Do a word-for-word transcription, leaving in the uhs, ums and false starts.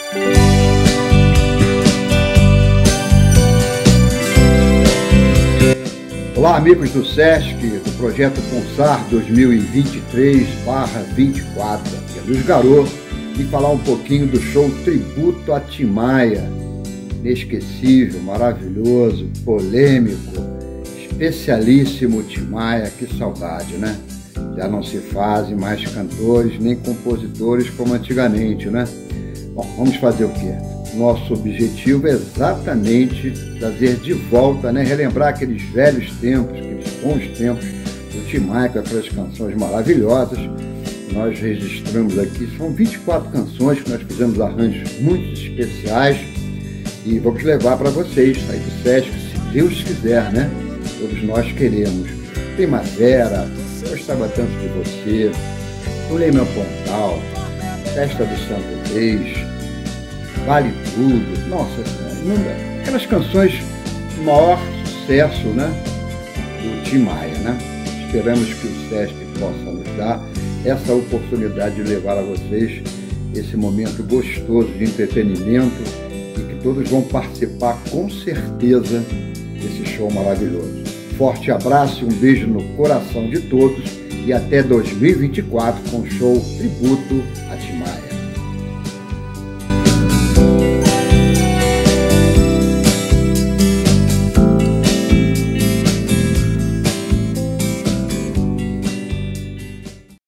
Olá, amigos do Sesc, do projeto Pulsar dois mil e vinte e três barra vinte e quatro, aqui é Luiz Garot, e falar um pouquinho do show Tributo a Tim Maia. Inesquecível, maravilhoso, polêmico, especialíssimo Tim Maia, que saudade, né? Já não se fazem mais cantores nem compositores como antigamente, né? Bom, vamos fazer o quê? Nosso objetivo é exatamente trazer de volta, né? Relembrar aqueles velhos tempos, aqueles bons tempos do Tim Maia, com aquelas canções maravilhosas que nós registramos aqui. São vinte e quatro canções que nós fizemos arranjos muito especiais e vamos levar para vocês, aí do Sesc, se Deus quiser, né? Todos nós queremos. Primavera, Gostava Tanto de Você, Pulei Meu Pontal, Festa do Santo Reis, Vale Tudo, nossa senhora, aquelas canções de maior sucesso, né, do Tim Maia, né? Esperamos que o Sesc possa nos dar essa oportunidade de levar a vocês esse momento gostoso de entretenimento e que todos vão participar com certeza desse show maravilhoso. Forte abraço e um beijo no coração de todos e até dois mil e vinte e quatro com o show Tributo a Tim Maia.